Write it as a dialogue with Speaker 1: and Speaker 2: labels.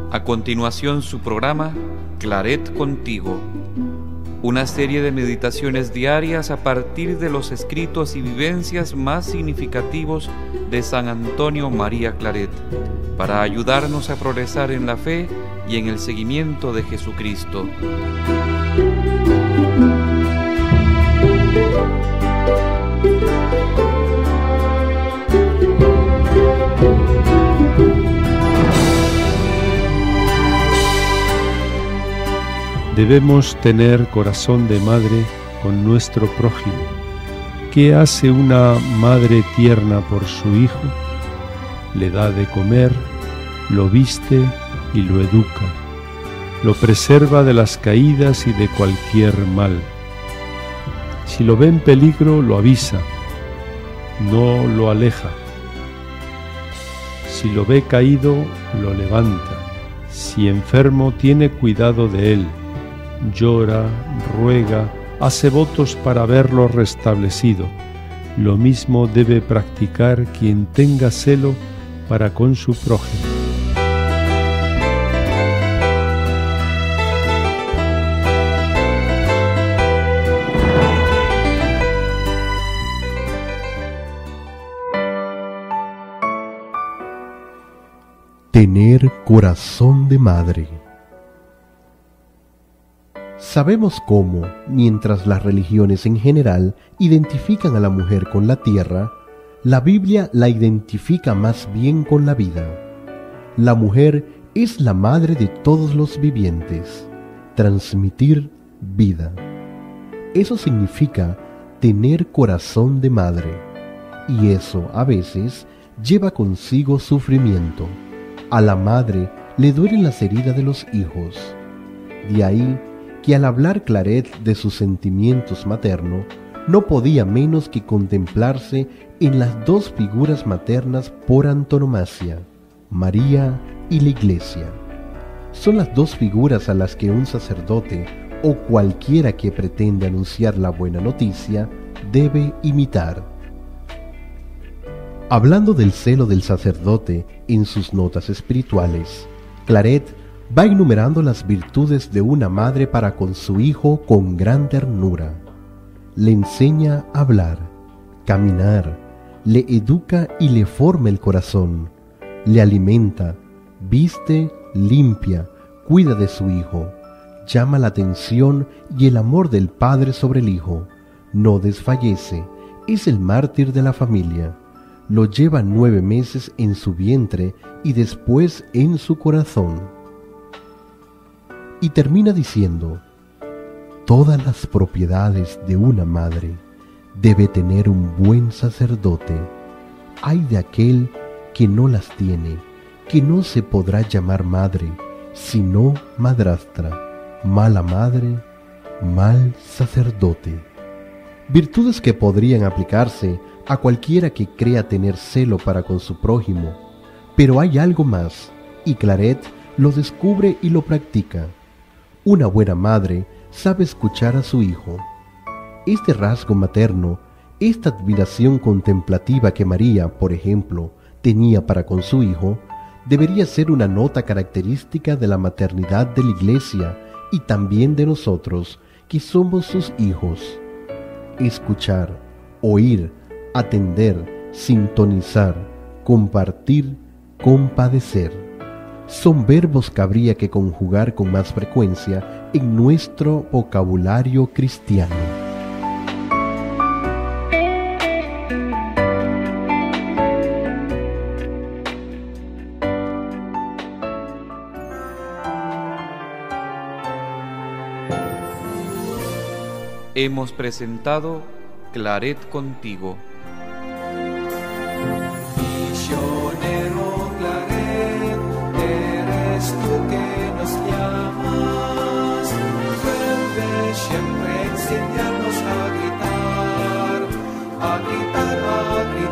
Speaker 1: A continuación, su programa Claret Contigo, una serie de meditaciones diarias a partir de los escritos y vivencias más significativos de San Antonio María Claret, para ayudarnos a progresar en la fe y en el seguimiento de Jesucristo.
Speaker 2: Debemos tener corazón de madre con nuestro prójimo. ¿Qué hace una madre tierna por su hijo? Le da de comer, lo viste y lo educa. Lo preserva de las caídas y de cualquier mal. Si lo ve en peligro, lo avisa, no lo aleja. Si lo ve caído, lo levanta. Si enfermo, tiene cuidado de él. Llora, ruega, hace votos para verlo restablecido. Lo mismo debe practicar quien tenga celo para con su prójimo.
Speaker 3: Tener corazón de madre. Sabemos cómo, mientras las religiones en general identifican a la mujer con la tierra, la Biblia la identifica más bien con la vida. La mujer es la madre de todos los vivientes. Transmitir vida. Eso significa tener corazón de madre. Y eso, a veces, lleva consigo sufrimiento. A la madre le duelen las heridas de los hijos. De ahí que al hablar Claret de sus sentimientos maternos, no podía menos que contemplarse en las dos figuras maternas por antonomasia, María y la Iglesia. Son las dos figuras a las que un sacerdote o cualquiera que pretende anunciar la buena noticia debe imitar. Hablando del celo del sacerdote en sus notas espirituales, Claret va enumerando las virtudes de una madre para con su hijo con gran ternura. Le enseña a hablar, caminar, le educa y le forma el corazón, le alimenta, viste, limpia, cuida de su hijo, llama la atención y el amor del padre sobre el hijo, no desfallece, es el mártir de la familia, lo lleva 9 meses en su vientre y después en su corazón. Y termina diciendo: todas las propiedades de una madre debe tener un buen sacerdote. Ay de aquel que no las tiene, que no se podrá llamar madre, sino madrastra. Mala madre, mal sacerdote. Virtudes que podrían aplicarse a cualquiera que crea tener celo para con su prójimo. Pero hay algo más, y Claret lo descubre y lo practica. Una buena madre sabe escuchar a su hijo. Este rasgo materno, esta admiración contemplativa que María, por ejemplo, tenía para con su hijo, debería ser una nota característica de la maternidad de la Iglesia y también de nosotros, que somos sus hijos. Escuchar, oír, atender, sintonizar, compartir, compadecer. Son verbos que habría que conjugar con más frecuencia en nuestro vocabulario cristiano.
Speaker 1: Hemos presentado Claret Contigo.
Speaker 4: Misionero Claret, eres tú que nos llamas, vuelve siempre a enseñarnos a gritar, a gritar, a gritar.